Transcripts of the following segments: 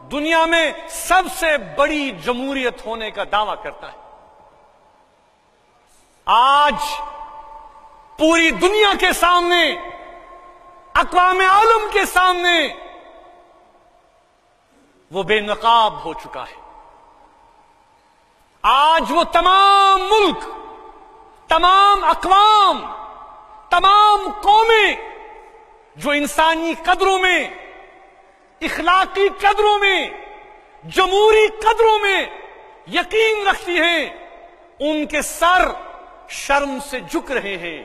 دنیا میں سب سے بڑی جمہوریت ہونے کا دعویٰ کرتا ہے. آج پوری دنیا کے سامنے، اقوام عالم کے سامنے وہ بے نقاب ہو چکا ہے. آج وہ تمام ملک، تمام اقوام، تمام قومیں جو انسانی قدروں میں، اخلاقی قدروں میں، جمہوری قدروں میں یقین رکھتی ہیں، ان کے سر شرم سے جھک رہے ہیں.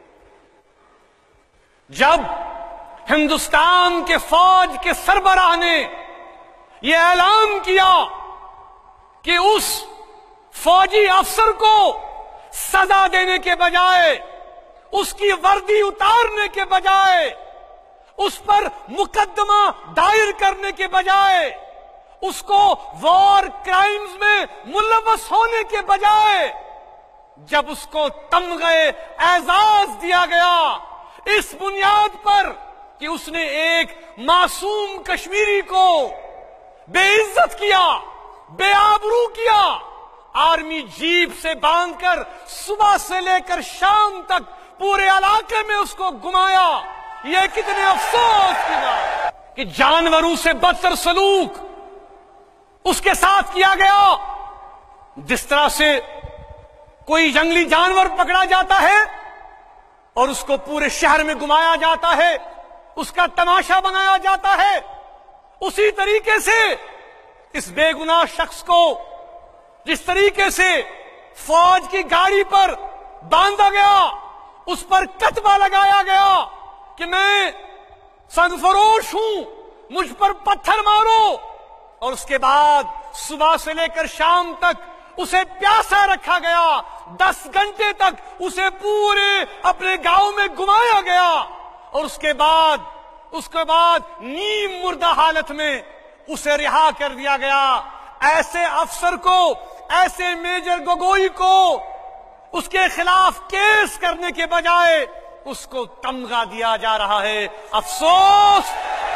جب ہندوستان کے فوج کے سربراہ نے یہ اعلان کیا کہ اس فوجی افسر کو سزا دینے کے بجائے، اس کی وردی اتارنے کے بجائے، اس پر مقدمہ دائر کرنے کے بجائے، اس کو وار کرائمز میں ملوث ہونے کے بجائے، جب اس کو تمغہ اعزاز دیا گیا اس بنیاد پر کہ اس نے ایک معصوم کشمیری کو بے عزت کیا، بے آبرو کیا، آرمی جیپ سے باندھ کر صبح سے لے کر شام تک پورے علاقے میں اس کو گھمایا، یہ کتنے افسوس کی بات کہ جانوروں سے بدتر سلوک اس کے ساتھ کیا گیا. جس طرح سے کوئی جنگلی جانور پکڑا جاتا ہے اور اس کو پورے شہر میں گھمایا جاتا ہے، اس کا تماشا بنایا جاتا ہے، اسی طریقے سے اس بے گناہ شخص کو جس طریقے سے فوج کی گاڑی پر باندھا گیا، اس پر کتبہ لگایا گیا کہ میں سرفروش ہوں، مجھ پر پتھر مارو، اور اس کے بعد صبح سے لے کر شام تک اسے پیاسا رکھا گیا، 10 گھنٹے تک اسے پورے اپنے گاؤں میں گھمایا گیا، اور اس کے بعد نیم مردہ حالت میں اسے رہا کر دیا گیا. ایسے افسر کو، ایسے میجر گگوئی کو اس کے خلاف کیس کرنے کے بجائے اس کو تمغہ دیا جا رہا ہے. افسوس.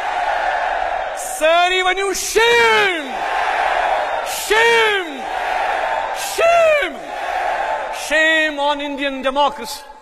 Sir, even you shame! Shame! Shame! Shame on Indian democracy.